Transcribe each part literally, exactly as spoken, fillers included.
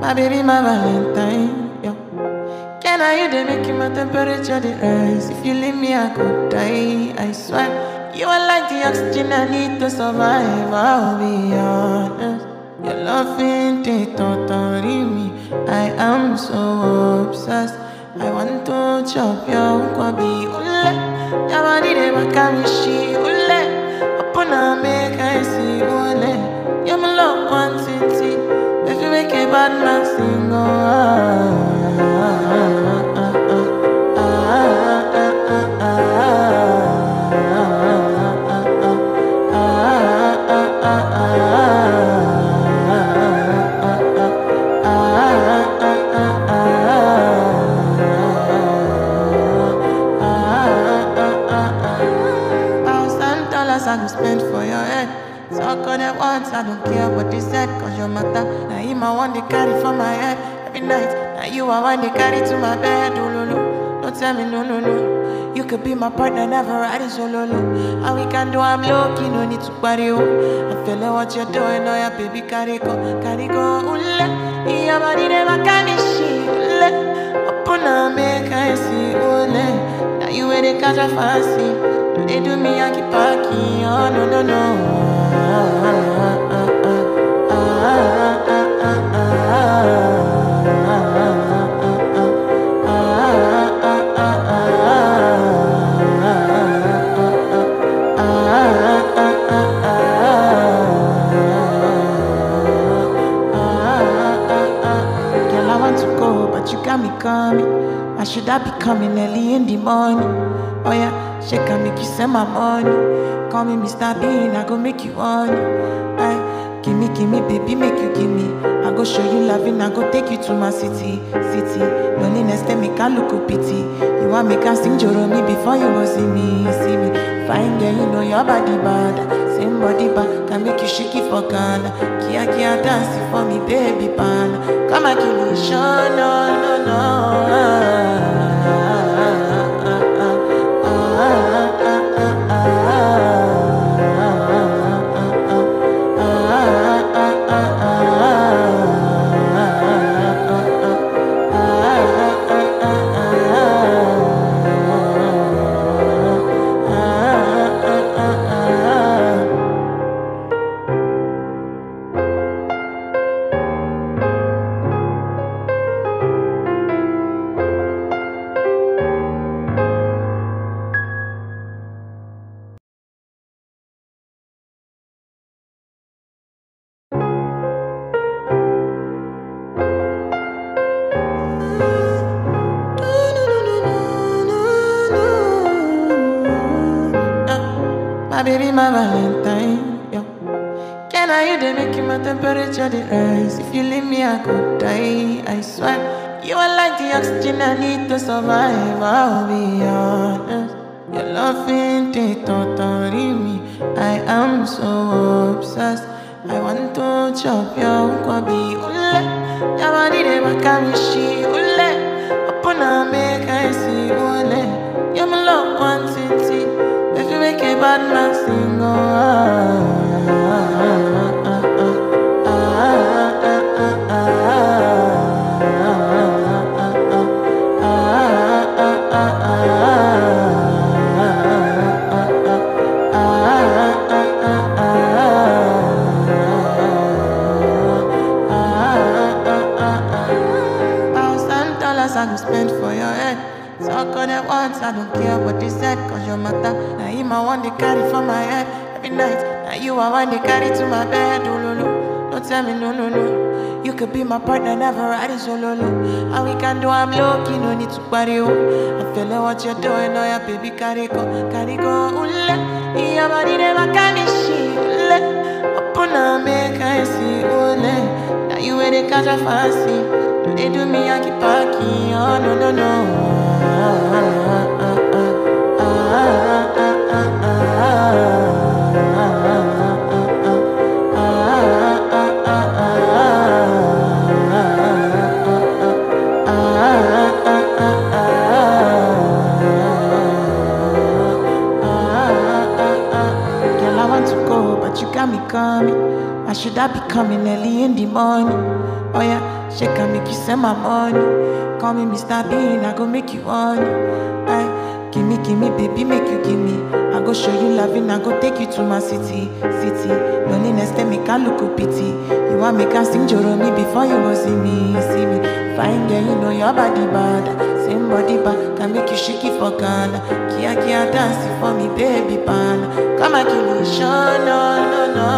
My baby, my Valentine, yo. Can I you they make my temperature the rise? If you leave me, I could die, I swear. You are like the oxygen I need to survive, I'll be honest. Your love ain't it totally me. I am so obsessed. I want to chop your kwabi ule. Your body they makami shi ule. Open up make I see ule. You're my love one city. If you make a bad man sing, oh, ah, ah, ah, ah, ah, ah, ah, ah. I go spend for your head. Talk on it once, I don't care what they said. Cause your matter, now him I want to carry for my head. Every night, now you I want to carry to my bed. Oh, no, no, don't tell me no, no, no. You could be my partner, never riding solo, no. And we can do, I'm low-key, no need to party, oh. I'm feeling what you're doing, oh yeah, baby, carry go, carry go, ule. Your body never can she, ule. Open up, make I see, ule. Now you where they catch a fancy. They do me, I keep parking, oh no, no, no. Girl, I want to go, but you got me coming. Why should I be coming early in the morning? Oh yeah. She can make you send my money. Call me Mister Bean, I go make you honey. Aye, gimme, gimme, baby, make you gimme. I go show you loving, I go take you to my city, city. Loneliness, they make I look a pity. You want me can sing Joromi before you go see me, see me. Fine girl, you know your body bad. Same body bad, can make you shake it for Ghana. Kia, kia, dancing for me, baby, pan. Come and give me show, no, no, no. Ah. My baby, my Valentine, yo. Can I you they make my temperature the rise? If you leave me, I could die, I swear. You are like the oxygen I need to survive, I'll be honest. Your love ain't it totally me. I am so obsessed. I want to chop your kwabi ule. Your body they makami shi ule. Open up make I see ule. You're my love one city. If you make a bad man sing, oh, ah, ah, ah, ah, ah, ah, ah, thousand dollars I go spend for your head. Talk on it once, I don't care what they said. Cause your matter, now him I want to carry for my head. Every night, now you I want to carry to my bed. Oh, no, no, don't tell me no, no, no. You could be my partner, never riding solo, no. And we can do, I'm low-key, no need to party, oh. I'm feeling what you're doing, oh yeah, baby, carry go, carry go, ule. Your body never can she, ule. Open up, make I see, ule. Now you where they catch a fancy. They do me, I keep parking, oh no, no, no. Girl, I want to go, but you got me coming. I should I be coming early in the morning? Oh yeah, shake and make you send my money. Call me Mister Bean, I go make you honey. Aye, gimme, gimme, baby, make you gimme. I go show you loving, I go take you to my city, city. Loneliness, they make I look a pity. You want make I sing Joromi before you go see me, see me. Fine girl, you know your body bad. Same body bad, can make you shake it for Ghana. Kia kia dancing for me, baby pan. Come and kill me, show, no, no, no.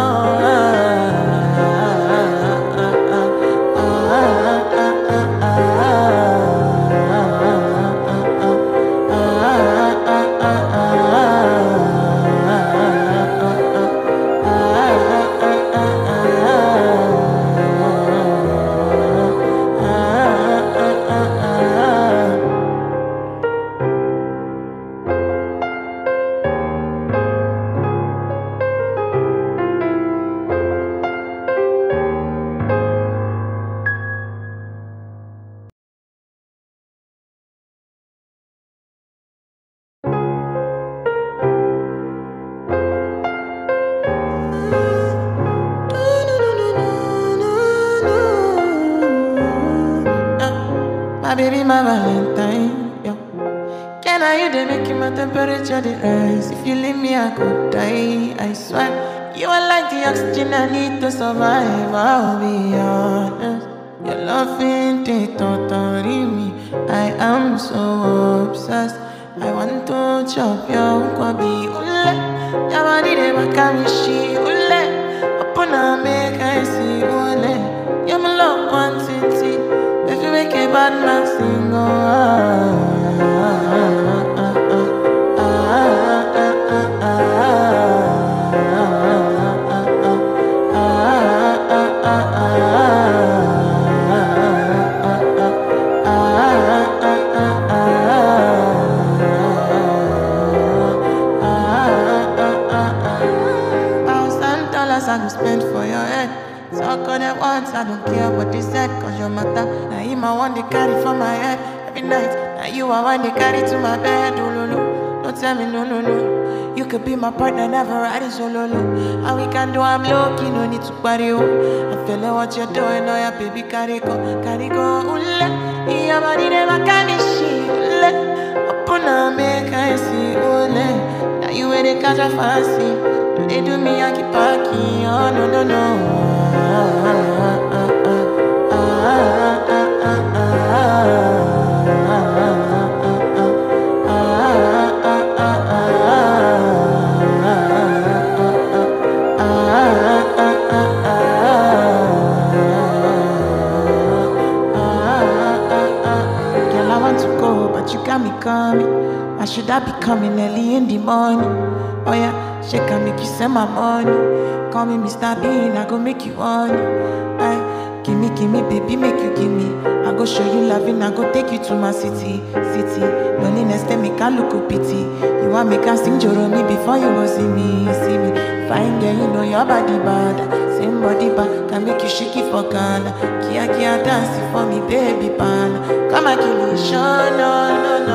My baby, my Valentine, yo. Can I you they making my temperature the rise? If you leave me, I could die, I swear. You are like the oxygen I need to survive, I'll be honest. Your love ain't it totally me. I am so obsessed. I want to chop your kwabi, ule. Your body, they make me she, ule. Upon a make I see, ule. You're my love, one city. If you make a bad man sing, oh, ah, ah, ah, ah, ah, thousand dollars I go spend for your head. Talk on it once, I don't care what they said. Cause your matter, now him I want to carry for my head every night. Now you I want to carry to my bed. Oh, no, no, don't tell me no, no, no. You could be my partner, never riding solo, no. And we can do, I'm low-key, no need to party, oh. I feel like what you're doing, oh yeah, baby, carry go, carry go, ule. Your body never can be she, ule. Upon a make I see, ule. Now you ain't they catch a fancy. They do me, I keep packing, oh no, no, no. Girl, I want to go, but you got me coming. Why should I be coming early in the morning? Oh yeah, shake and make you send my money. Call me Mister Bean, I go make you honey. Aye, gimme, gimme, baby, make you gimme. I go show you loving, I go take you to my city, city. Loneliness, they make I look a pity. You want make I sing Joromi before you go see me, see me. Fine girl, you know your body bad. Same body bad, can make you shake it for Ghana. Kia kia dancing for me, baby pan. Come and kill me, show, no, no, no.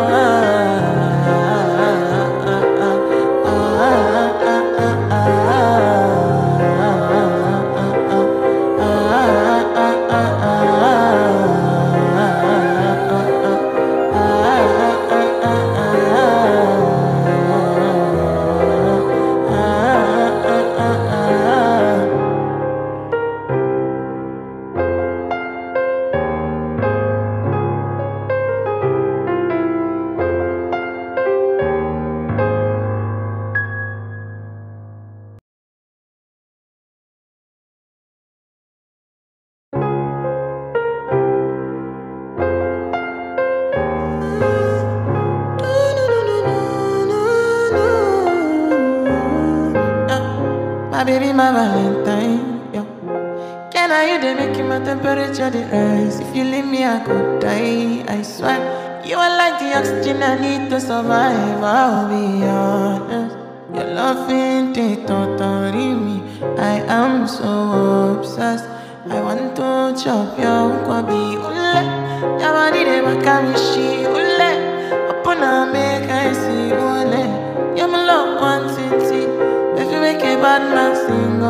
My baby, my Valentine, yo. Can I you they making my temperature the rise? If you leave me, I could die, I swear. You are like the oxygen I need to survive, I'll be honest. Your love ain't it totally me. I am so obsessed. I want to chop your kwabi, ule. Your body, they make me she, ule. Upon a make I see, ule. You're my love, one city. If you make it bad man sing,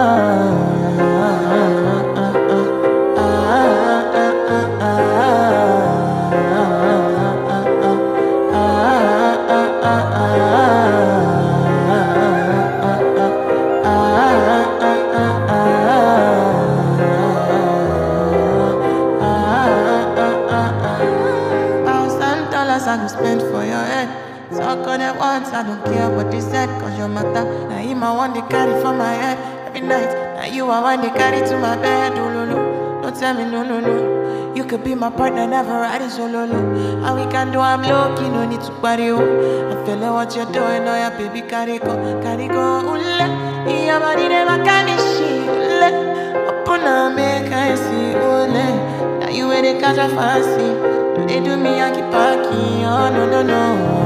I go spend for your head. Talk on at once, I don't care what they said. Cause your matter, now him I want to carry for my head. Every night, now you I want to carry to my bed. Oh, no, no, don't tell me no, no, no. You could be my partner, never riding solo, no. And we can do, I'm lucky, no need to party, oh. I feel like what you're doing, oh yeah, baby, carry go, carry go, ule. Yeah, body never can be she, ule. Open up, make I see, ule. Now you where they catch a fancy. They do me, I keep parking, oh no, no, no.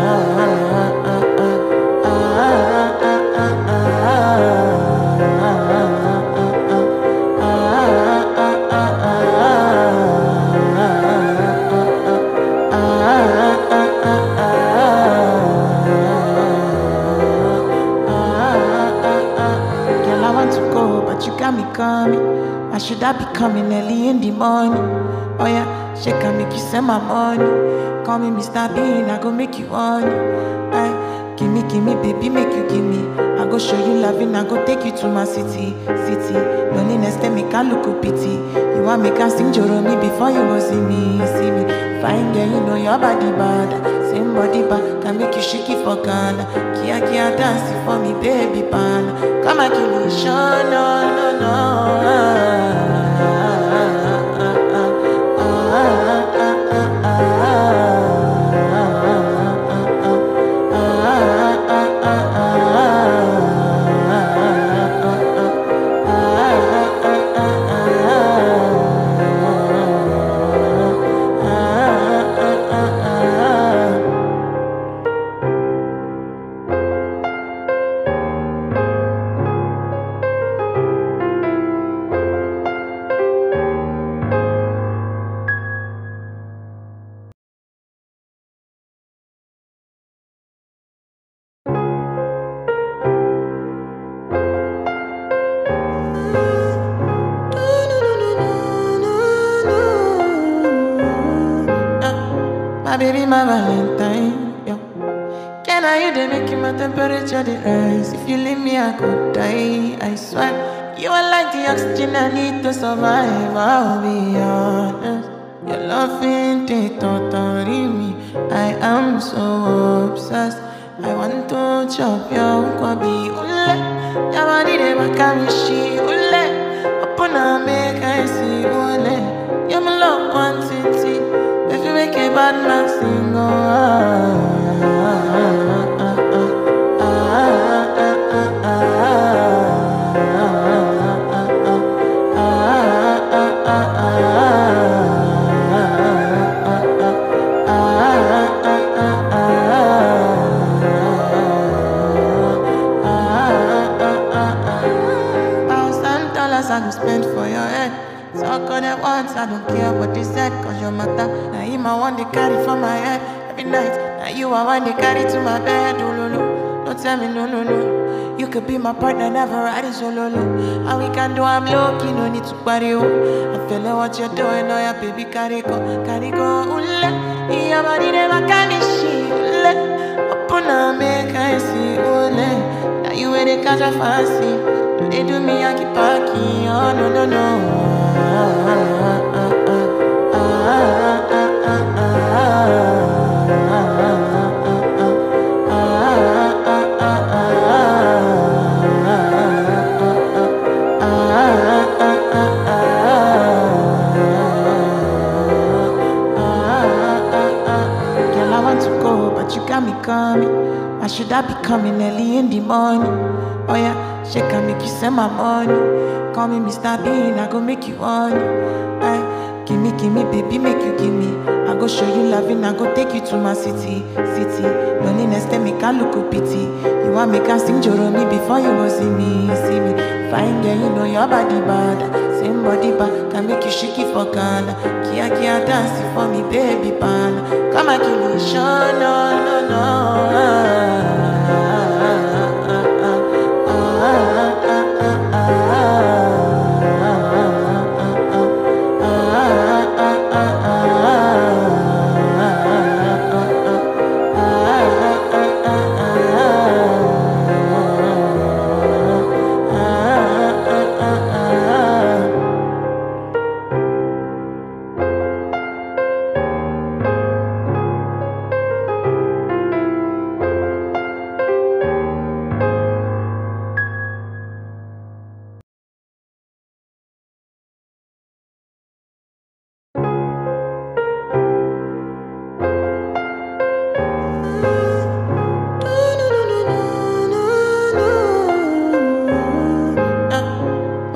Girl, I want to go, but you got me coming. Why should I be coming early in the morning? Oh yeah. She can make you send my money. Call me Mister Bean, I go make you honey. Aye, gimme, gimme, baby, make you gimme. I go show you loving, I go take you to my city, city. Loneliness, they make I look a pity. You want me can sing Joromi before you go see me, see me. Fine girl, you know your body bad. Same body bad, can make you shaky for Ghana. Kia kia dancing for me, baby pan. Come and kill me, show, no, no, no. My baby, my Valentine, yo. Can I you they make my temperature the rise? If you leave me, I could die, I swear. You are like the oxygen I need to survive, I'll be honest. Your love ain't it totally me. I am so obsessed. I want to chop your kwabi, ule. Your body, they make me she, ule. Open up, make I see, ule. You're my love, one city. If you make a bad man sing, oh, I go spend for your head. Talk on at once, I don't care what they said. Cause your matter, now him I want to carry for my head. Every night, now you I want to carry to my bed. Oh, no, no, don't tell me no, no, no. You could be my partner, never riding solo, no. And we can do, I'm lucky, no need to party, oh. I feel like what you're doing, oh yeah, baby, carry go, carry go, ule. Yeah, body never can be she, ule. Open up, make I see, ule. Now you where they catch a fancy. They do me, I keep parking, oh no, no, no. Girl, I want to go, but you got me coming. Why should I be coming early in the morning? Oh yeah. She can make you send my money. Call me Mister Bean, I go make you honey. Aye, gimme, gimme, baby, make you gimme. I go show you loving, I go take you to my city, city. Loneliness, they make I look a pity. You want me can sing Joromi before you go see me, see me. Fine girl, you know your body bad. Same body bad, can make you shaky for Ghana. Kia kia dancing for me, baby pan. Come and kill me, show, no, no, no.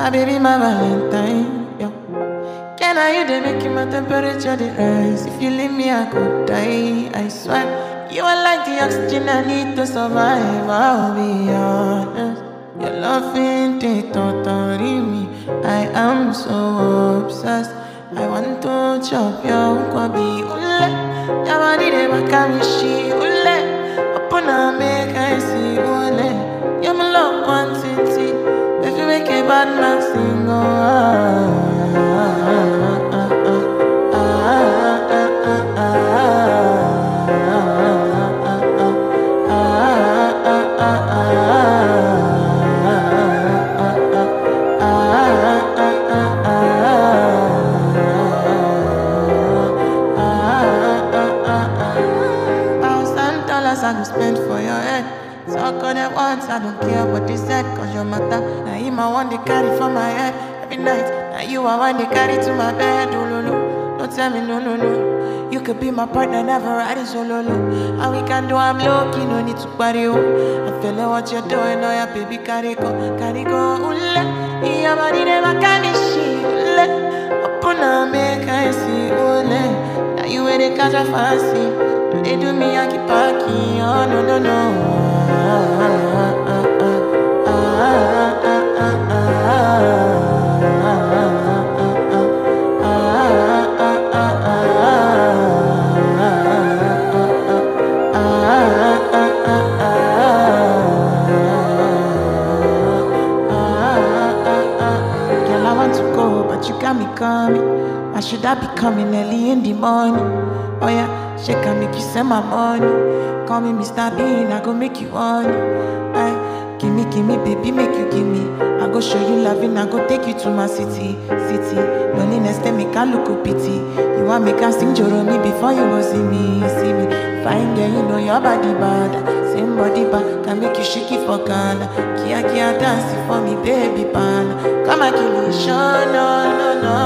My baby, my Valentine, yo. Can I you they make my temperature the rise? If you leave me, I could die. I swear, you are like the oxygen I need to survive. I'll be honest, your love ain't it totally me. I am so obsessed. I want to chop your kwabi ule. Your body they makami shi ule. Upon a make I see ule. You're my love quantity. If you make a bad man sing, oh, ah, ah, ah, ah, ah, ah, ah, I go spend for your head. Talk on it once, I don't care what they said. Cause your matter, now you my one they carry for my head every night. Now you are one they carry to my bed. Oh, no, no, don't tell me no, no, no. You could be my partner, never ride it solo, low. And we can do, I'm low key, no need to party, oh. I feel like what you're doing, oh yeah, baby, carry go, carry go, ule. Your body never can be she, ule. Upon a make I see, ule. Now you where they catch a fancy. They do me, I keep parking, oh no, no, no. Ah, ah, ah, ah, ah, ah, girl, I want to go, but you got me coming. Why should I be coming early in the morning? Oh yeah, she can make you send my money. Call me Mister Bean, I go make you honey. Aye, gimme, gimme, baby, make you gimme. I go show you loving, I go take you to my city, city. Loneliness, they make I look a pity. You want me can sing Joromi before you go see me, see me. Fine girl, you know your body bad. Same body bad, can make you shake it for Ghana. Kia, kia, dancing for me, baby, pan. Come and kill me, show, no, no, no.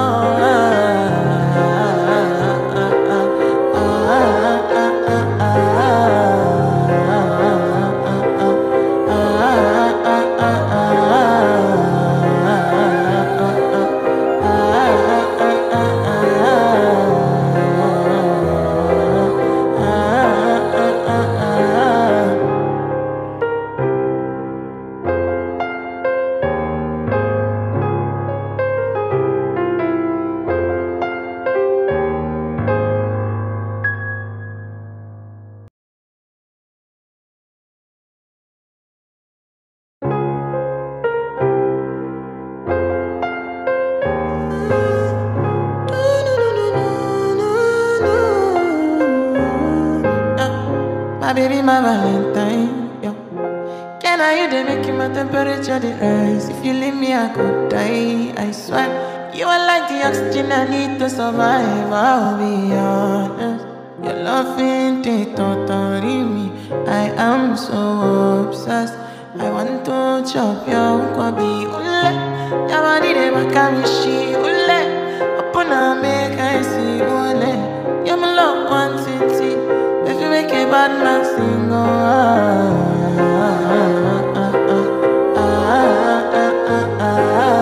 My baby, my Valentine, yo. Can I you they make my temperature the rise? If you leave me, I could die. I swear, you are like the oxygen I need to survive. I'll be honest, your love ain't it totally me. I am so obsessed. I want to chop your kwabi ule. Your body they makami shi ule. Upon a make I see ule. You're my love quantity. If you make a bad man sing, oh, ah, ah, ah, ah, ah, ah, ah,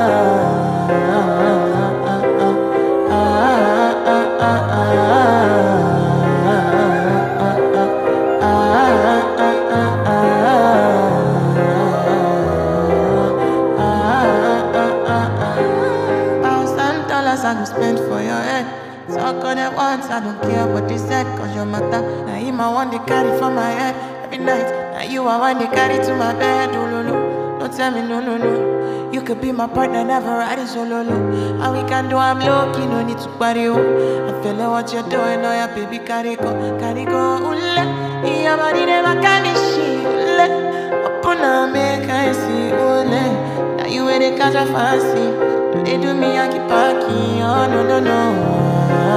thousand dollars I go spend for your head. Talk on it once, I don't care what they said. Cause your matter, now you my one they carry for my head every night. Now you are one they carry to my bed. Oh, no, no, don't tell me no, no, no. You could be my partner, never ride it solo, low. And we can do, I'm low key, no need to party, oh. I feel like what you're doing, oh yeah, baby, carry go, carry go, ule. Your body never can be she, ule. Upon a make I see, ule. Now you where they catch a fancy. They do me, I keep parking, oh no, no, no.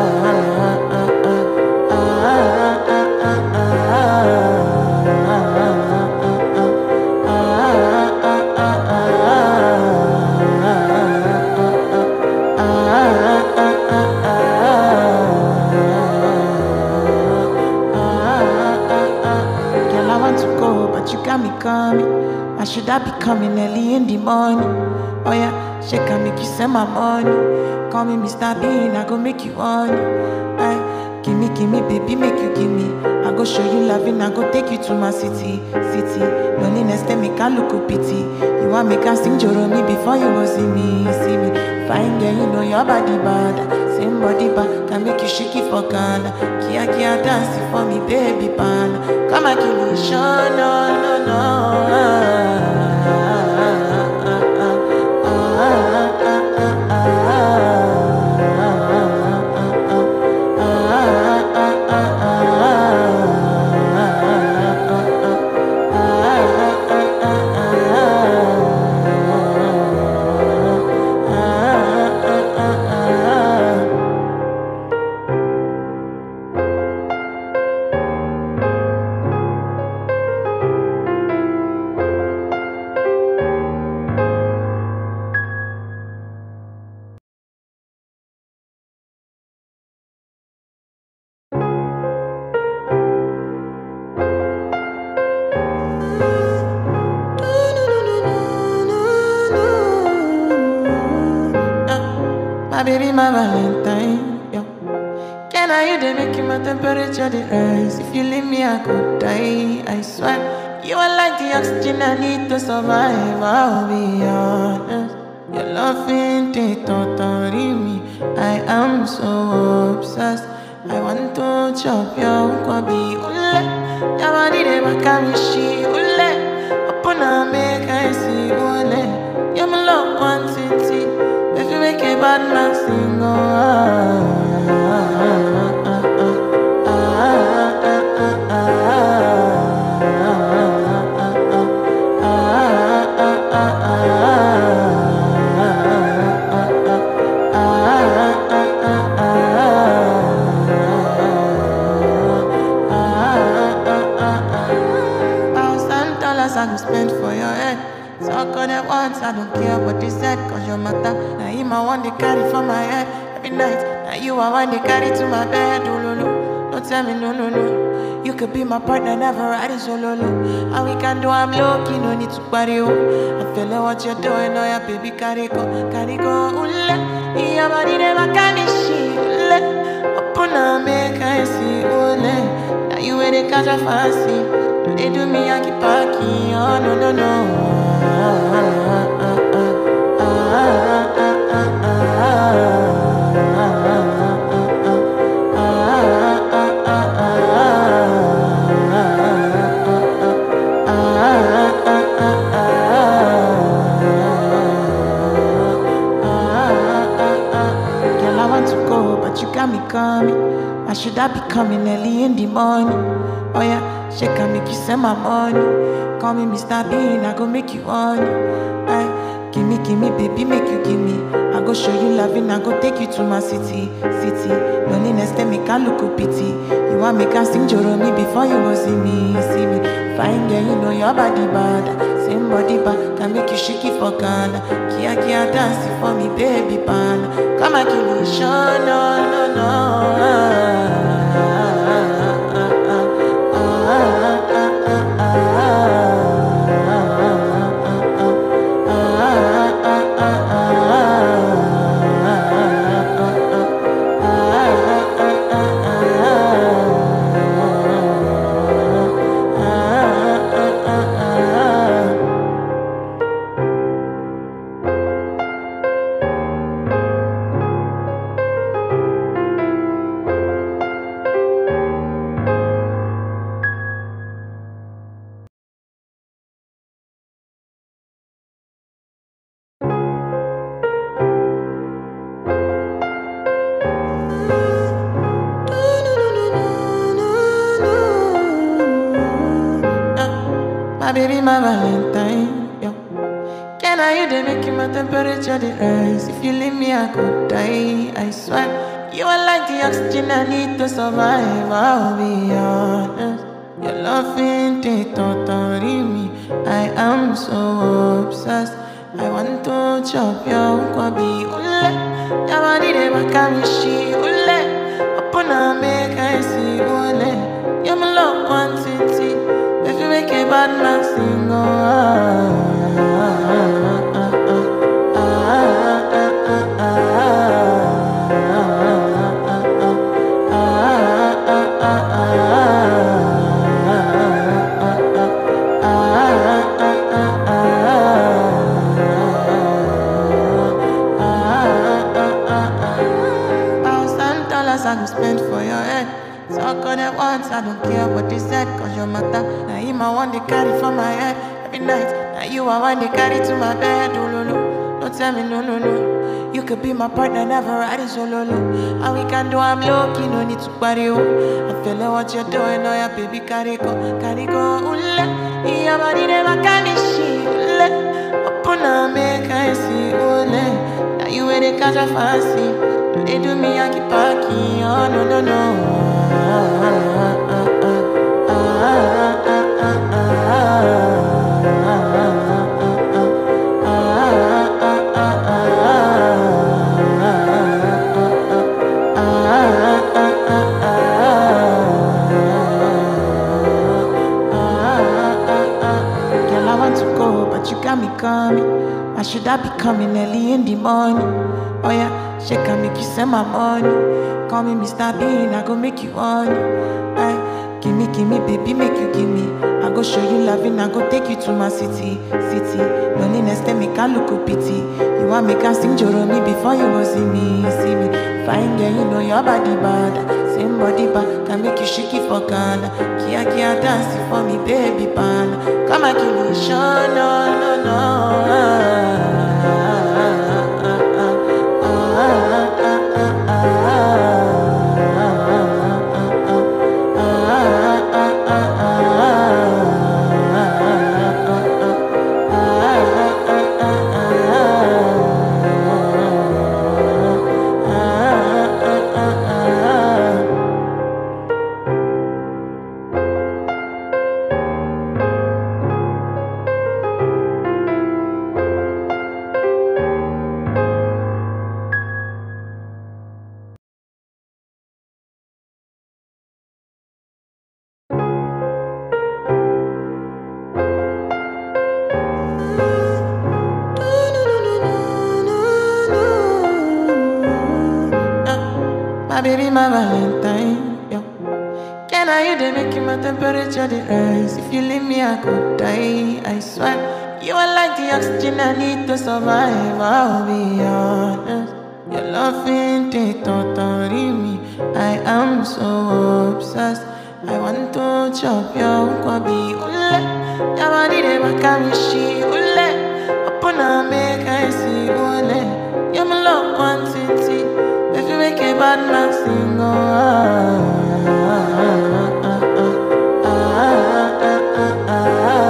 Girl, I want to go, but you got me coming. Why should I be coming early in the morning? Oh yeah. shake and make you send my money. Call me Mister Bean, I go make you honey. Aye, gimme, gimme, baby, make you gimme. I go show you loving, I go take you to my city, city. Loneliness, they make I look a pity. You want me can sing Joromi before you go see me, see me. Fine girl, you know your body bad. Same body bad, can make you shake it for Ghana. Kia kia dance for me, baby pan. Come and give me show, no, no, no. My baby, my Valentine, yo. Can I you they make you my temperature the rise? If you leave me, I could die. I swear, you are like the oxygen I need to survive. I'll be honest, your loving they totally me. I am so obsessed. I want to chop your kwabi ule. Your body they makami shi ule. Upon a make I see ule. You're my love one city. If you make a bad man sing, oh, ah, ah, ah, ah, thousand dollars I go spend for your head. Talk on it once, I don't care what they said. Cause your matter, now him I want to carry for my head every night. Now you I want to carry to my bed. Oh, no, no, don't tell me no, no, no. You could be my partner, never riding solo, low. And we can do, I'm low-key, no need to party, oh. I'm feeling what you're doing, oh yeah, baby, carry go, carry go, ule. Your body never can be she, ule. Upon a make I see, ule. Now you where they catch a fancy. They do me Yankee Parky, oh no, no, no. Girl, I want to go, but you got me coming. Why should I be coming early in the morning? Oh yeah, shake and make you send my money. Call me Mister Bean, I go make you honey. Aye, gimme, gimme, baby, make you gimme. I go show you loving, I go take you to my city, city. Loneliness, they make I look a pity. You want me can sing Joromi before you go see me, see me. Fine girl, you know your body bad. Same body bad, can make you shake it for Ghana. Kia kia dance for me, baby pan. Come and give me show, no, no, no. My baby, my Valentine, yo. Can I you they make you my temperature the rise? If you leave me, I could die. I swear, you are like the oxygen I need to survive. I'll be honest, your loving they totally me. I am so obsessed. I want to chop your kwabi ule. Your body they makami shi ule. Upon a make I see ule. You're my love one city. If you make a bad man sing, oh, ah, ah, ah, ah, ah, ah. dollars I go spend for your head. Talk on it once, I don't care what they said, cause your matter. Now him I want to carry for my head every night. Now you I want to carry to my bed. Oh, no, no, don't tell me no, no, no. You could be my partner, never riding solo, low. And we can do, I'm low-key, no need to party, oh. I feel like what you're doing, oh yeah, baby, carry go, carry go, ule. Your body never can be she, ule. Open up, make I see, ule. Now you wear the catch a fancy. They do me Yankee Parky, oh no no no. Girl, I want to go, but you got me coming. Why should I be coming early in the morning? Oh yeah. She can make you send my money. Call me Mister Bean, I go make you honey. Aye, gimme, gimme, baby, make you gimme. I go show you loving, I go take you to my city, city. Loneliness, they make I look a pity. You want me can sing Joromi before you go see me, see me. Fine girl, you know your body bad. Same body bad, can make you shake it for Ghana. Kia, kia, dance it for me, baby, pan. Come and give me show, no, no, no. My baby, my Valentine, yo. Can I you they make you my temperature the rise? If you leave me, I could die, I swear. You are like the oxygen I need to survive, I'll be honest. Your love ain't it totally me. I am so obsessed. I want to chop your kwabi, ule. Your body they make a wishi, ule. Open up, make I see, ule. You're my love quantity. If you make a bad man sing, oh, ah, ah, ah, ah, ah, ah,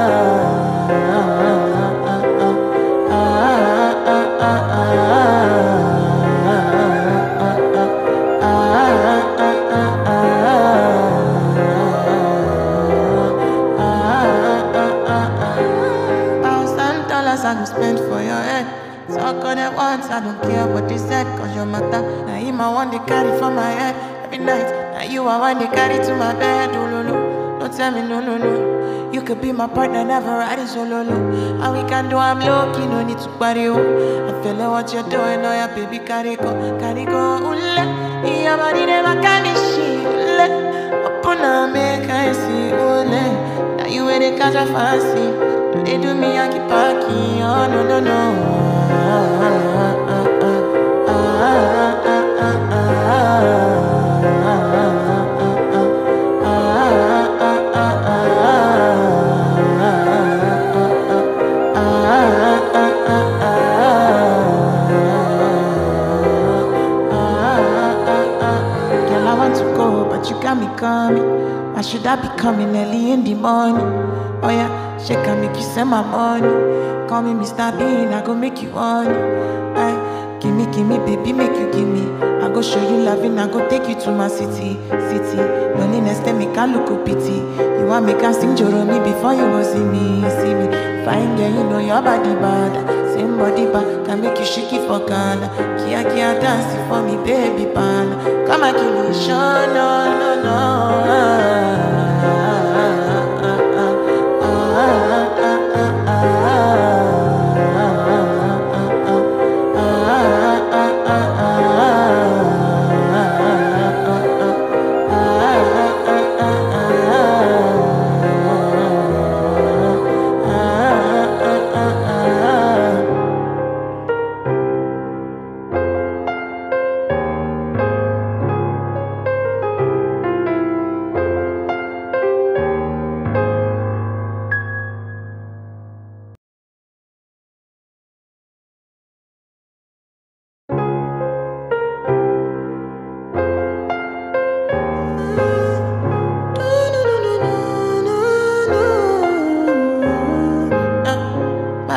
thousand dollars I go spend for your head. Talk on it once, I don't care what they said, cause your matter. Now him I want to carry for my head every night. Now you I want to carry to my bed. Oh no no, don't tell me no no no. You could be my partner, never riding solo low. And we can do, I'm low-key, no need to party, oh. I feel like what you're doing, oh yeah, baby, carry go, carry go, ule. Your body never can be she, ule. Open up, make I see, ule. Now you wear the catch a fancy. They do me Yankee Parky, oh no no no. Girl, I want to go, but you got me coming. Why should I be coming early in the morning? Oh yeah. She can make you send my money. Call me Mister Bean, I go make you honey. Aye, gimme, gimme, baby, make you gimme. I go show you loving, I go take you to my city, city. Loneliness, they make I look a pity. You want me can sing Joromi before you go see me, see me. Fine girl, you know your body bad. Same body bad, can make you shake it for Ghana. Kia, kia, dance it for me, baby, pan. Come and give me show, no, no, no. Ah, ah, ah, ah.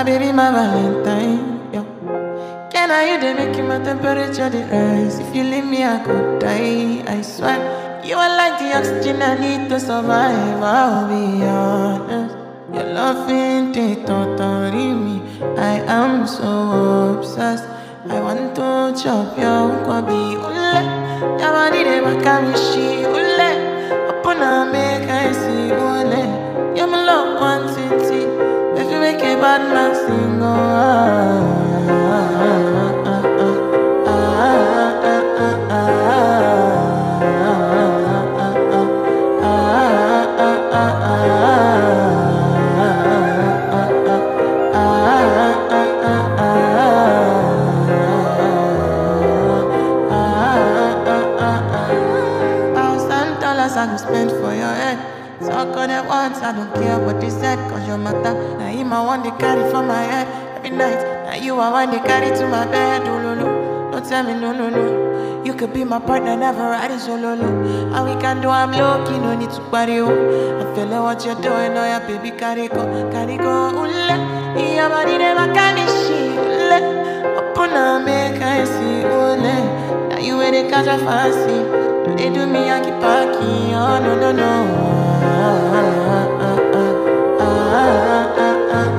baby, my Valentine, yo. Can I you they making my temperature the rise? If you leave me, I could die, I swear. You are like the oxygen I need to survive, I'll be honest. Your loving they totally me. I am so obsessed. I want to chop your kwabi ule. Yamani de makamishi ule. Upona make I see ule. You're my love quantity. If you make a bad man sing, oh, ah, ah, ah, ah, ah, ah, ah, I go spend for your head. Talk on it once, I don't care what they said. Cause your matter, now him I want to carry for my head. Every night, now you I want to carry to my bed. Oh, no, no, don't tell me no, no, no. You could be my partner, never riding solo, no. And we can do, I'm low-key, no need to party, oh. I feel like what you're doing, oh yeah, baby, carry go, carry go, ule. Yeah, body never can be she, ule. Upon make I see, ule. Now you ain't catch a fancy. They do me a keep packing, oh no no no. Ah, ah, ah, ah, ah, ah,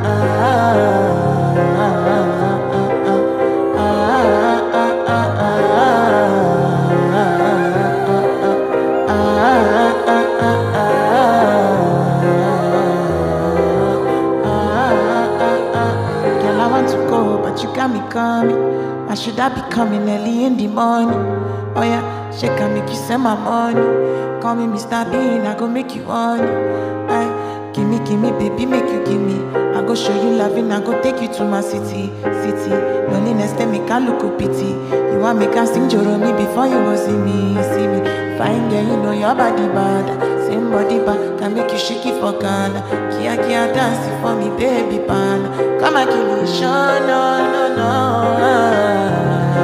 ah. Girl, I want to go, but you got me coming. Why should I be coming early in the morning? Oh yeah. She can make you send my money. Call me Mister Bean, I go make you honey. Aye, gimme, gimme, baby, make you gimme. I go show you loving, I go take you to my city, city. Loneliness, they make I look a pity. You want me can sing Joromi before you go see me, see me. Fine girl, you know your body bad. Same body bad, can make you shake it for Ghana. Kia, kia, dancing for me, baby, pan. Come and give me show, no, no, no. Ah.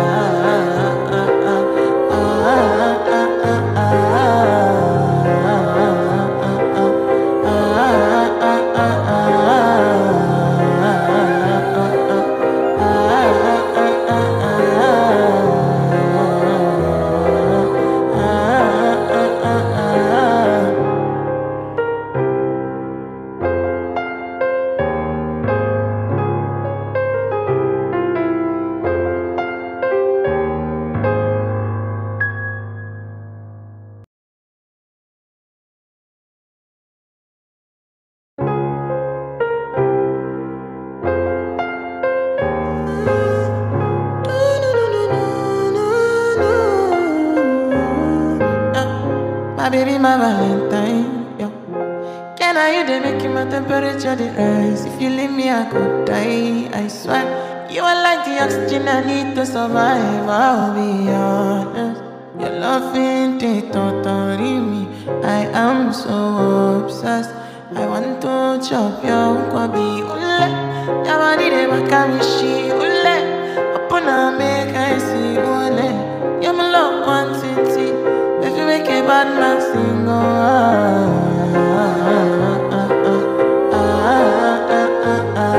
My baby, my Valentine, yo. Can I you they making my temperature the rise? If you leave me, I could die, I swear. You are like the oxygen I need to survive, I'll be honest. Your loving they totally me. I am so obsessed. I want to chop your kwabi ule. Yamani de makamishi ule. Upona make I see ule. You're my love quantity. If you make a bad man sing, oh, ah, ah, ah, ah, ah, ah, ah,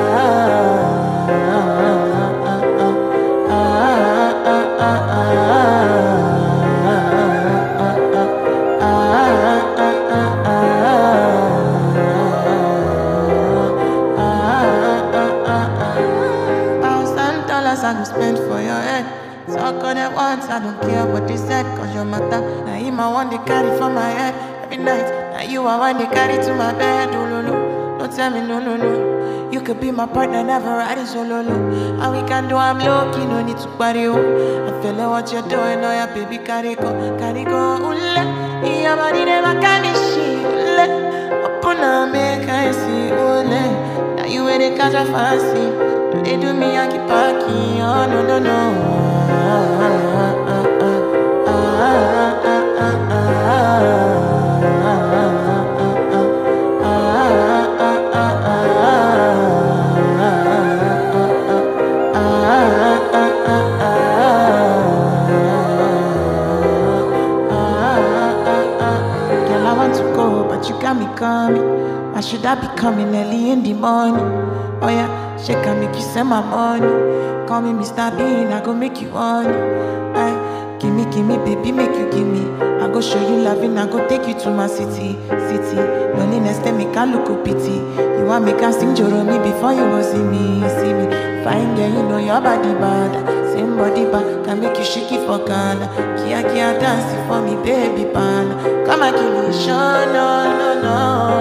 thousand dollars I go spend for your head. Talk on it once, I don't care what they said. Cause your matter, now him I want to carry for my head. Every night, now you I want to carry to my bed. Oh, no, no, don't tell me no, no, no. You could be my partner, never riding solo, no. And we can do, I'm low-key, no need to party, oh. I feel like what you're doing, oh yeah, baby, carry go, carry go, ule. Yeah, body never can be she, ule. Upona make I see, ule. Now you ain't catch a fancy. They do me a keep packing, oh no, no, no. Girl, I want to go, but you got me coming. I should have be coming early in the morning. Oh yeah, shake and make you send my money. Call me Mister Bean, I go make you honey. Aye, gimme, gimme, baby, make you gimme. I go show you loving, I go take you to my city, city. Loneliness, they make I look a pity. You want me can sing Joromi before you go see me, see me. Fine girl, you know your body bad. Same body bad, can make you shake it for Ghana. Kia kia dancing for me, baby pan. Come and give me show, no, no, no.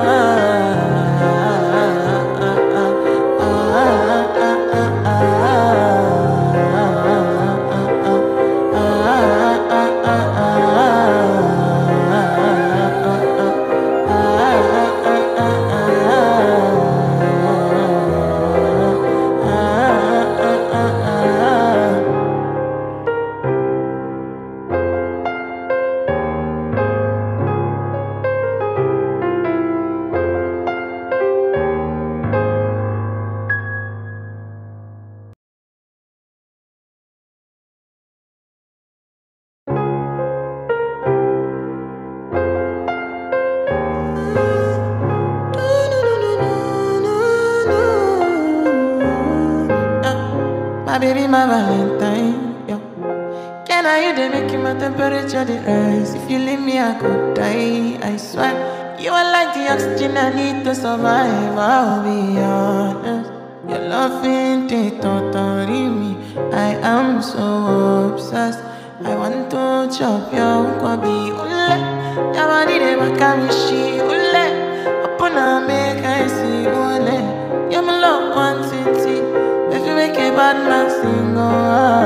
My baby, my Valentine, yo. Can I you they make my temperature the rise? If you leave me, I could die, I swear. You are like the oxygen I need to survive, I'll be honest. Your loving ain't totally me. I am so obsessed. I want to chop your kwabi, ule. Your body, they back at me, she, ule. Upon a make I see, ule. You're my love, quantity. If you make a bad man sing, oh, ah,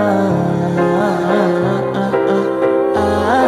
ah, ah, ah,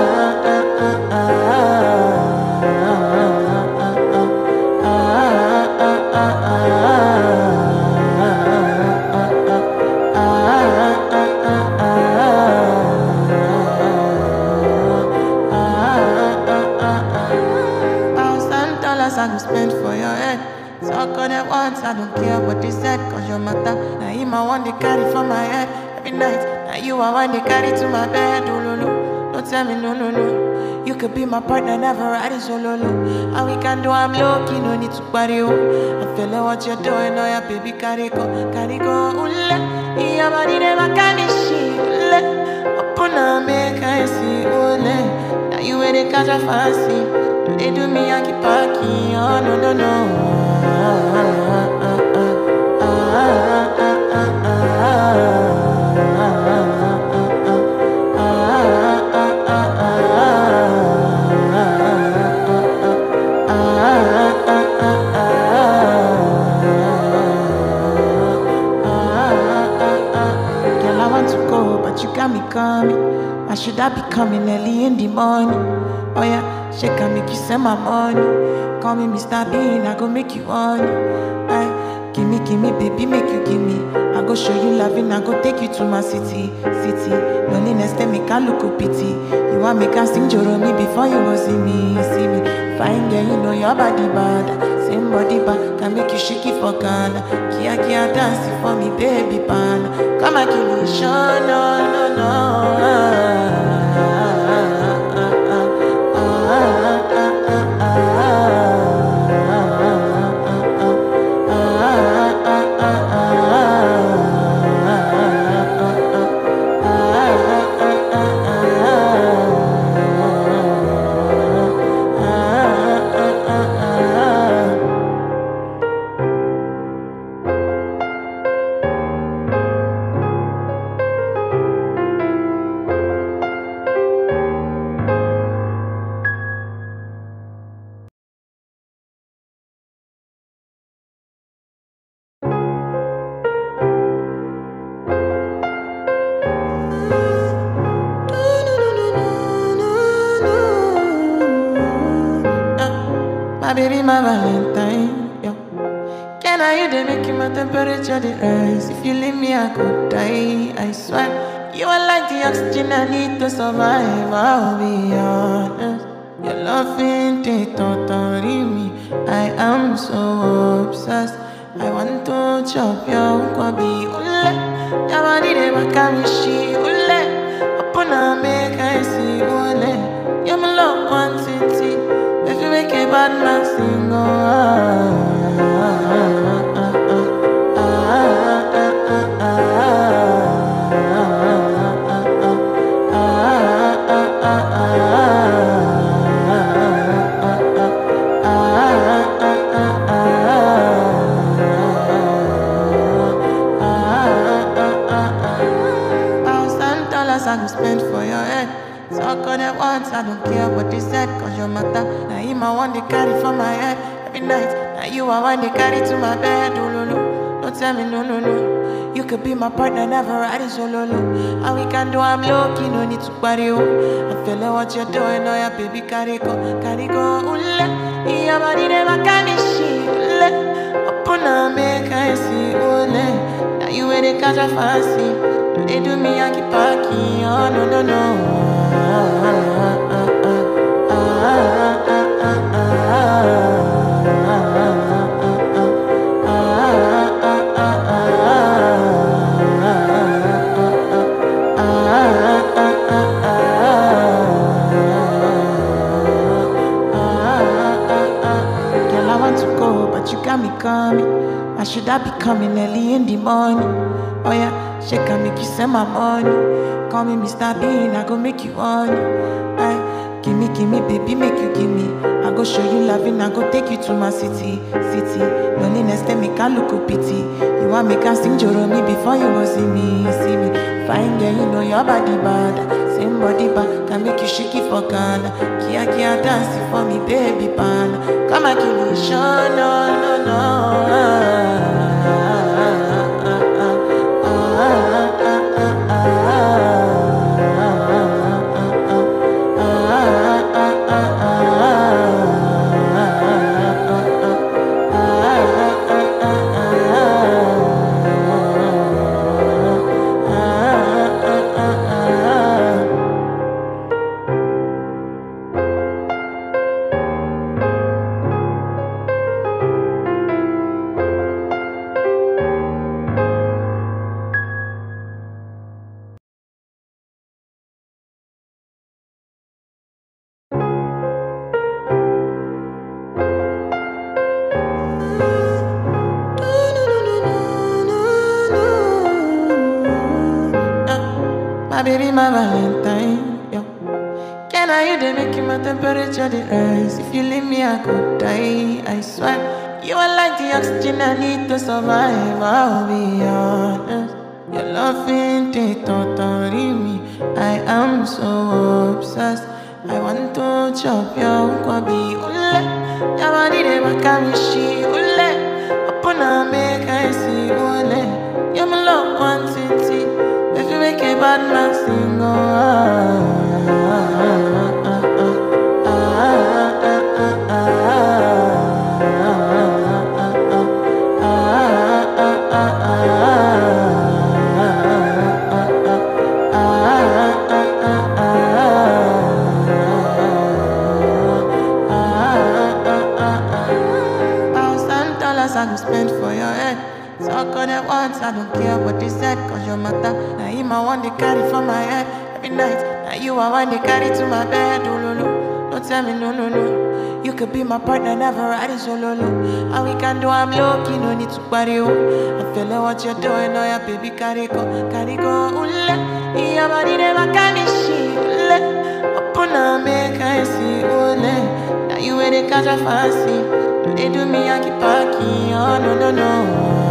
thousand dollars I go spend for your head. Talk on it once, I don't care what they said. Cause your matter, now him I want to carry for my head every night. Now you I want to carry to my bed. Oh, no, no, don't tell me no, no, no. You could be my partner, never riding solo, no. And we can do, I'm low-key, no need to party, oh. I feel like what you're doing, oh yeah, baby, carry go, carry go, ule. Your body never can be she, ule. Upon a make I see, ule. Now you where they catch a fancy. They do me Yankee Parky, oh no no no. Girl, I want to go, but you got me coming. I should have be coming early in the morning. Oh yeah, shake and make you send my money. Call me Mister Bean, I go make you honey. Aye, gimme, gimme, baby, make you gimme. I go show you loving, I go take you to my city, city. Loneliness, they make I look a pity. You want me can sing Joromi before you go see me, see me. Fine girl, you know your body bad. Same body bad, can make you shake it for Ghana. Kia kia dancing for me, baby pan. Come and give me show, no, no, no. My baby, my Valentine, yo. Can I you they make my temperature the rise? If you leave me, I could die, I swear. You are like the oxygen I need to survive, I'll be honest. Your loving ain't totally me. I am so obsessed. I want to chop your kwabi, ule. Your body, they back at me, she, ule. Upon a make I see, ule. You're my love, quantity. If you make a bad man sing, oh, I go spend for your head. Talk on it once, I don't care what they said. Cause your matter, now him I want to carry for my head. Every night, now you I want to carry to my bed. Oh, no, no, don't tell me no, no, no. You could be my partner, never riding solo, no. And we can do, I'm low-key, no need to party, oh. I feel like what you're doing, oh yeah, baby, carry go, carry go, ule. Yeah, body never can be she, ule. Open up, make I see, ule. Now you where they catch a fancy. They do me Yankee Paki, oh no no no. Girl, I want to go, but you got me coming. Why should I be coming early in the morning? Oh yeah. Shake and make you send my money. Call me Mister Bean, I go make you honey. Aye, gimme, gimme, baby, make you gimme. I go show you loving, I go take you to my city, city. Loneliness, they make I look a pity. You want make I sing Joromi before you go see me, see me. Fine girl, you know your body bad. Same body bad, can make you shake it for Ghana. Kia kia dancing for me, baby pan. Come and give me show, no, no, no. My baby, my Valentine, yo. Can I you they make my temperature the rise? If you leave me, I could die, I swear. You are like the oxygen I need to survive, I'll be honest. Your love ain't it totally me. I am so obsessed. I want to chop your kwabi, ule. Your body, they make me she, ule. Upon a make I see, ule. You're my love, one city. If you make a bad man sing, oh, ah, ah, ah, ah, ah, ah, thousand dollars I go spend for your head. Talk on it once, I don't care what they said. Cause your matter, now him I want to carry for my head. Every night, now you I want to carry to my bed. Oh no no, don't tell me no no no. You could be my partner, never riding solo, no. And we can do, I'm low-key, no need to party, oh. I feel like what you're doing, oh yeah, baby, carry go, carry go, ule. Yeah, body never can be she, ule. Open up, make I see, ule. Now you where they catch a fancy. They do me Yankee Paki, oh no no no.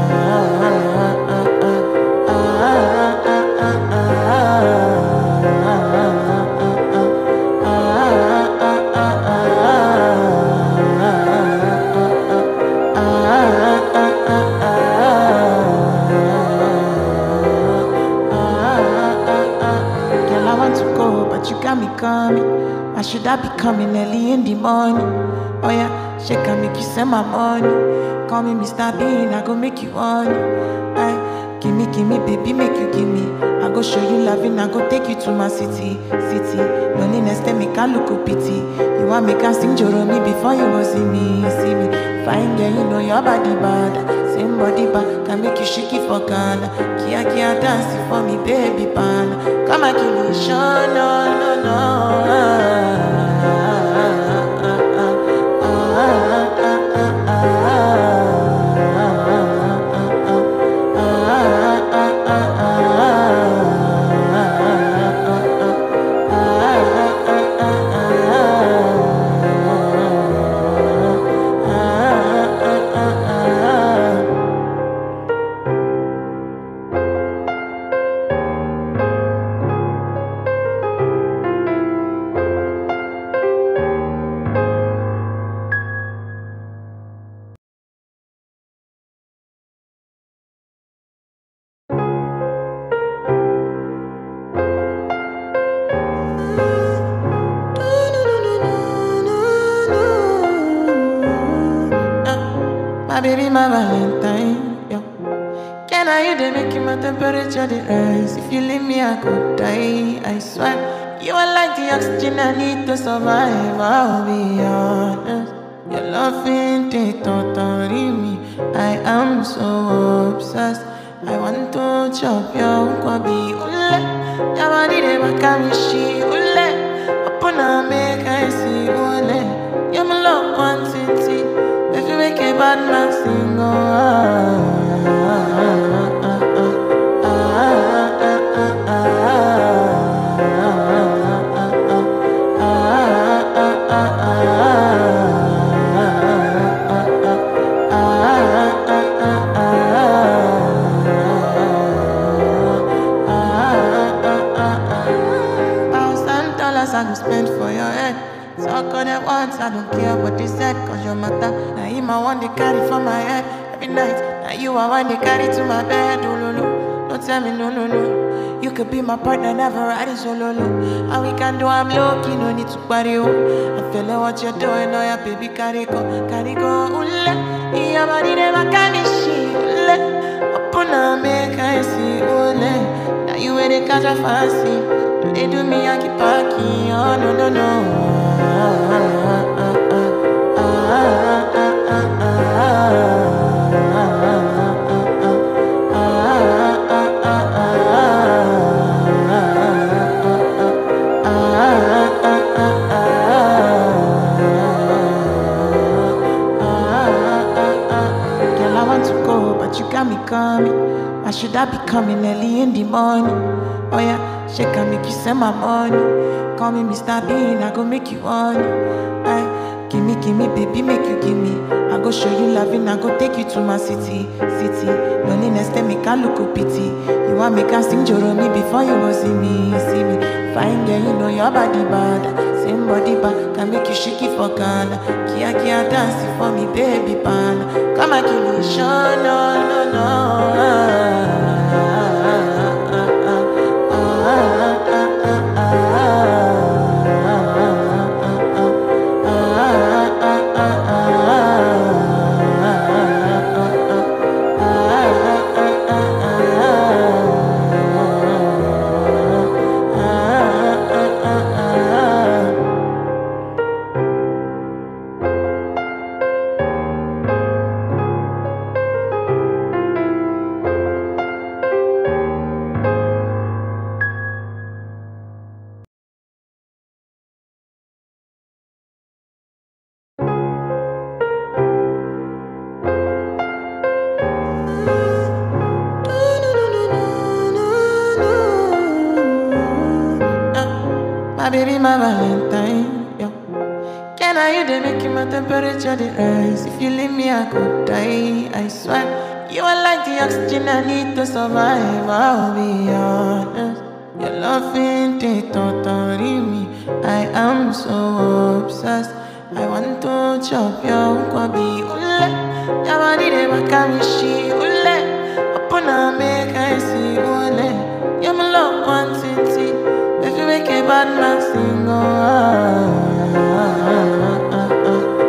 Girl, I want to go, but you got me coming. Why should I be coming early in the morning? Oh yeah. Shake and make you send my money. Call me Mister Bean, I go make you honey. Aye, gimme, gimme, baby, make you gimme. I go show you loving, I go take you to my city, city. Loneliness, they make I look a pity. You want make I sing Joromi before you go see me, see me. Fine girl, you know your body bad. Same body bad, can make you shake it for Ghana. Kia kia dancing for me, baby pan. Come and give me show, no, no, no. Ah, ah, ah, ah, ah, ah, ah. My baby, my Valentine, yo. Can I you they make my temperature the rise? If you leave me, I could die. I swear, you are like the oxygen I need to survive. I'll be honest, your love ain't it totally me. I am so obsessed. I want to chop your kwabi ule. Your body they waka me she ule. Upona make I see ule. You're my love quantity. If you make a bad man sing, oh, ah, ah, ah, ah, ah, thousand dollars I go spend for your head. Talk on it once, I don't care what they said. Cause your matter, now you my one they carry for my head every night. Now you are one they carry to my bed. Oh, no, no, don't tell me no, no, no. You could be my partner, never ride it solo, no. And we can do, I'm low-key, no need to party, oh. I feel like what you're doing, oh yeah, baby, carry go, carry go, ule. Your body never can be she, ule. Upona make I see, ule. Now you where they catch a fancy. They do me, I keep parking, oh no, no, no. Girl, I want to go, but you got me coming. Why should I be coming early in the morning? Oh yeah, she can make you send my money. Call me Mister Bean, I go make you honey. Aye, gimme, gimme, baby, make you gimme. I go show you loving, I go take you to my city, city. Loneliness, they make I look a pity. You want me can sing Joromi before you go see me, see me. Fine girl, you know your body bad. Same body bad, can make you shake it for Ghana. Kia, kia, dancing for me, baby, pan. Come and give me show, no, no, no. My baby, my Valentine, yo. Can I you they make my temperature the rise? If you leave me, I could die. I swear, you are like the oxygen I need to survive. I'll be honest, your love ain't it totally me. I am so obsessed. I want to chop your kwabi ule. Your body they waka me she ule. Upona make I see ule. You're my love quantity. If you make a bad man sing, oh, ah, ah, ah,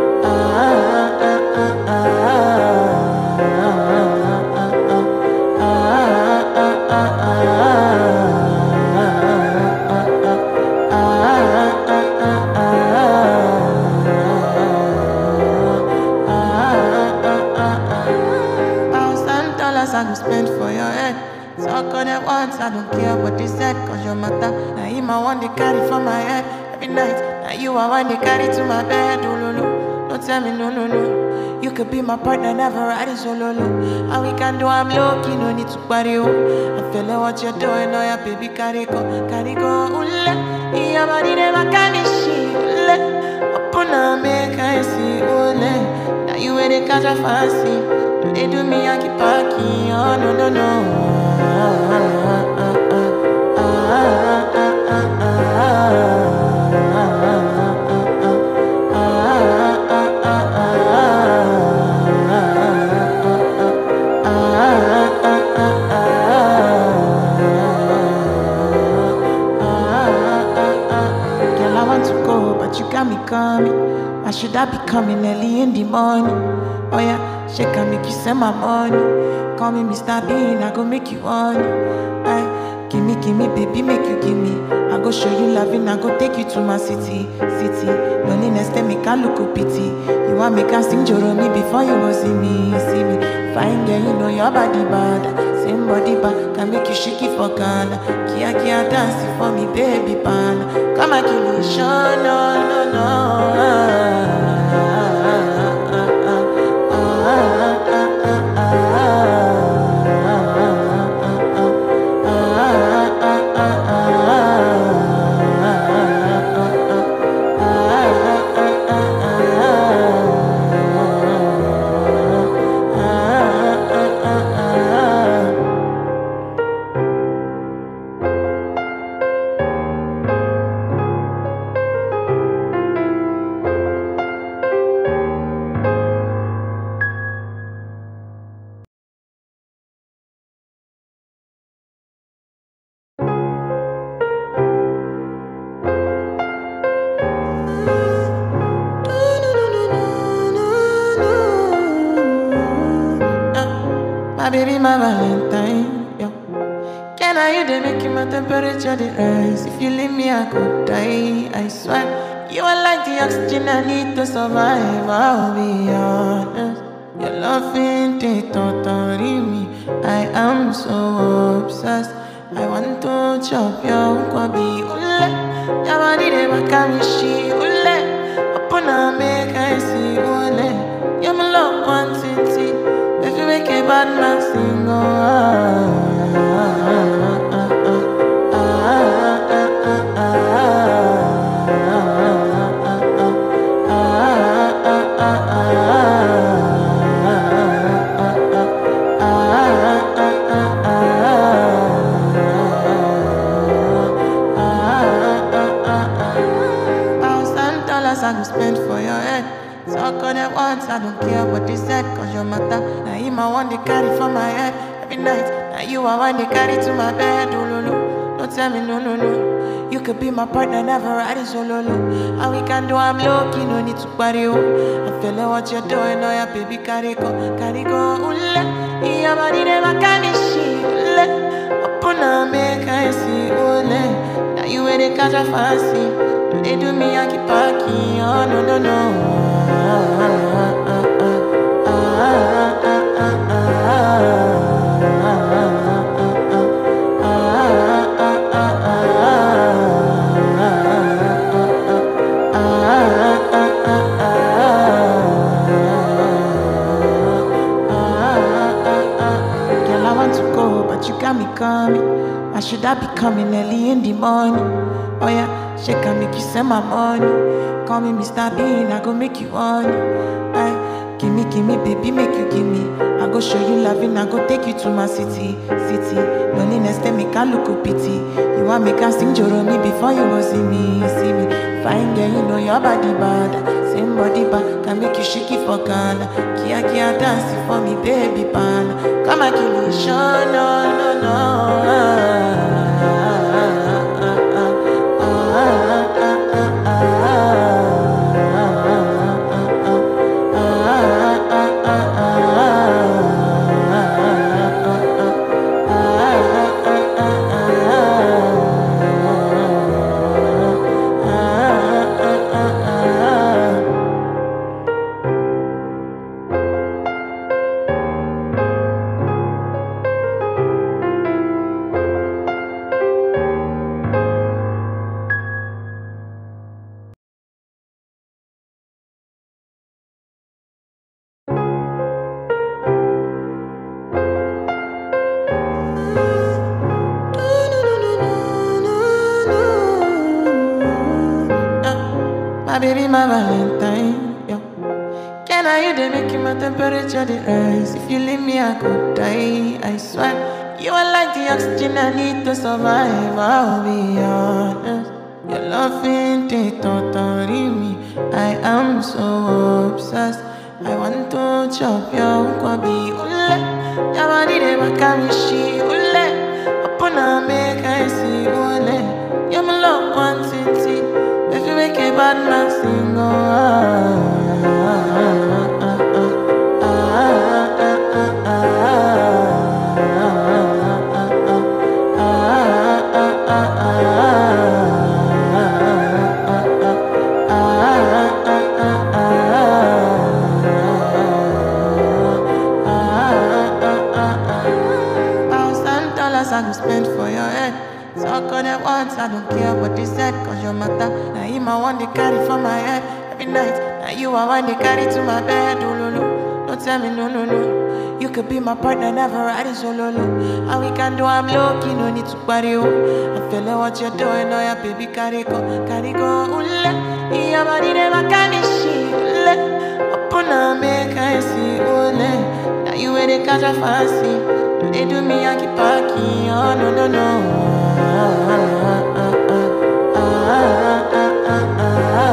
thousand dollars I go spend for your head. Talk on it once, I don't care what they said. Cause your matter, now you my one they carry for my head every night. Now you are one they carry to my bed. Oh, no, no, don't tell me no, no, no. You could be my partner, never ride it solo, no. And we can do, I'm low-key, no need to party, oh. I feel like what you're doing, oh yeah, baby, carry go, carry go, ule. Your body never can be she, ule. Upona make I see, ule. Now you where they catch a fancy. They do me, I keep parking, oh no, no, no. Girl, I want to go, but you got me coming. Why should I be coming early in the morning? Oh yeah, shake and make you send my money. Call me Mister Bean, I go make you honey. Aye, gimme, gimme, baby, make you gimme. I go show you loving, I go take you to my city, city. Loneliness, they make I look a pity. You want me can sing Joromi before you go see me, see me. Fine girl, you know your body bad. Same body bad, can make you shake it for Ghana. Kia kia dancing for me, baby pan. Come and kill me, show, no, no, no. My baby, my Valentine, yo. Can I you they make my temperature the rise? If you leave me, I could die. I swear, you are like the oxygen I need to survive. I'll be honest, your love ain't it totally me. I am so obsessed. I want to chop your kwabi ule. Your body they make me she ule. Upon a make I see ule. You're my love one city. If you make a bad man sing, oh, ah, ah, ah, thousand dollars I go spend for your head. Talk on it once, I don't care what they said, cause your matter. Now you my one they carry for my head every night. Now you are one they carry to my bed. Oh, no, no. Don't tell me no, no, no. You could be my partner, never riding solo, low. And we can do, I'm low-key, no need to party, oh. I'm feeling what you're doing, oh yeah, baby, carry go, carry go, ule. Your body never can be she, ule. Upon a make I see, ule. Now you where they catch a fancy. They do me, I keep parking, oh no, no, no. Girl, I want to go, but you got me coming. Why should I be coming early in the morning? Oh yeah, shake and make you send my money. Call me Mister Bean, I go make you honey. Aye, gimme, gimme, baby, make you gimme. I go show you loving, I go take you to my city, city. Loneliness, they make I look a pity. You want me can sing Joromi before you go see me, see me. Fine girl, you know your body bad. Same body bad, can make you shake it for Ghana. Kia kia dancing for me, baby pan. Come and kill me, show, no, no, no. My baby, my Valentine, yo. Can I you they make my temperature the rise? If you leave me, I could die. I swear, you are like the oxygen I need to survive. I'll be honest, your love ain't it totally me. I am so obsessed. I want to chop your kwabi ule. Your body they make me she ule. Upon a make I see ule. You're my love one city. If you make a bad man sing, oh, ah, ah, ah, ah, ah, ah. I don't care what they said, cause your matter. Now him I want to carry for my head every night. Now you I want to carry to my bed, oh no no. Don't tell me no no no. You could be my partner, never riding solo low. And we can do I'm low-key, no need to party oh. I'm feeling what you're doing, oh yeah, baby, carry go, carry go, ule. Your body never can be she, ule. Open up, make I see, ule. Now you where they catch a fancy. They do me Yankee Parky, oh no no no. Ah, ah, ah, ah, ah, ah, ah,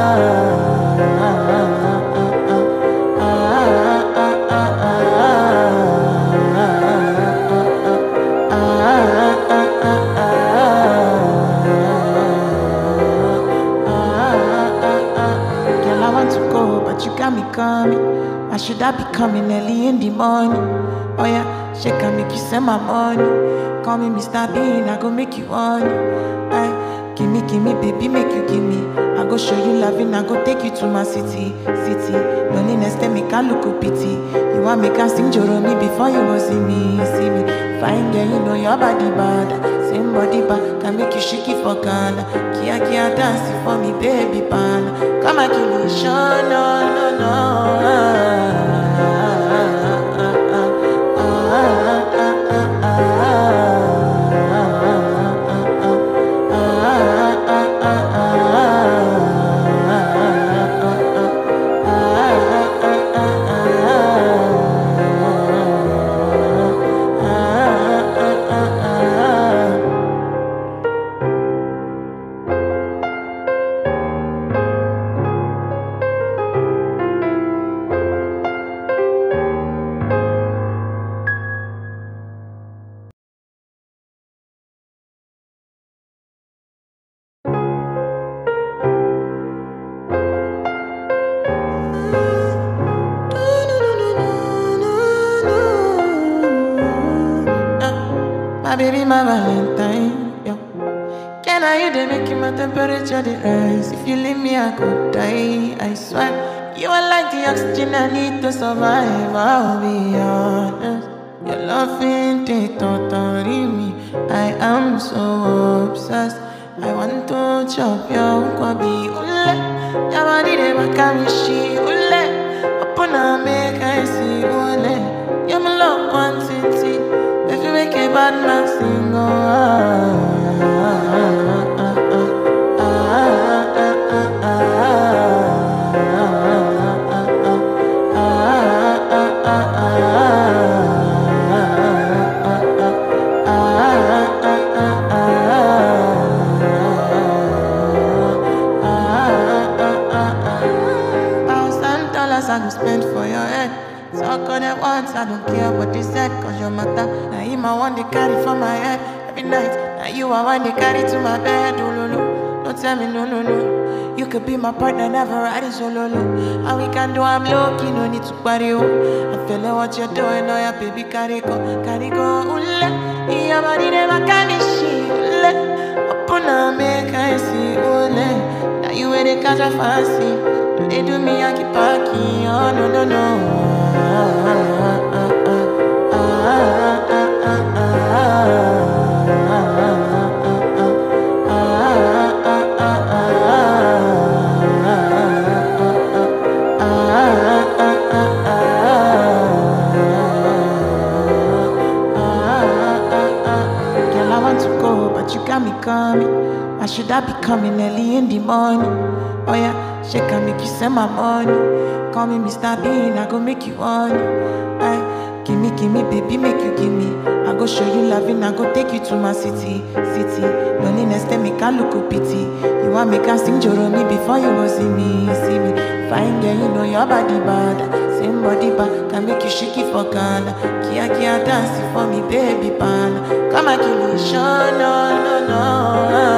girl, I want to go, but you got me coming. Why should I be coming early in the morning? Oh yeah, she can make you send my money. Call me Mister Bean, I go make you honey. Aye, give me, give me, baby, make you give me. I go show you loving, I go take you to my city, city. Loneliness, they make I look a pity. You want me can sing Joromi before you go see me, see me. Fine girl, you know your body bad. Same body bad, can make you shake it for Ghana. Kia kia dancing for me, baby pan. Come and kill me, show, no, no, no. My baby, my Valentine, yo. Can I you they make my temperature the rise? If you leave me, I could die, I swear. You are like the oxygen I need to survive, I'll be honest. Your love ain't it totally me. I am so obsessed. I want to chop your kwabi, ule. Your body, they make me she, ule. Open up, make I see, ule. You're my love, one city. If you make a bad man sing, oh, ah, ah, ah, ah, ah, ah, thousand dollars I go spend for your head. Talk on it once, I don't care what they said, cause your matter. Now him I want to carry for my head every night. Now you I want to carry to my bed, oh no no. Don't tell me no no no. You could be my partner, never riding solo low. And we can do I'm low-key, no need to party oh. I'm feeling what you're doing, oh yeah, baby, carry go, carry go, ule. Your body never can be she, ule. Open up, make I see, ule. Now you where they catch a fancy. They do me Yankee Parky, oh no no no. Girl, I want to go, but you got me coming. Why should I be coming early in the morning? Oh yeah, she can make you send my money. Call me Mister Bean, I go make you honey. Aye, give me, give me, baby, make you give me. I go show you loving, I go take you to my city, city. Loneliness, they make I look a pity. You want me can sing Joromi before you go see me, see me. Fine girl, you know your body bad. Same body bad, can make you shake it for Ghana. Kia kia dancing for me, baby pan. Come and kill me, show, no, no, no.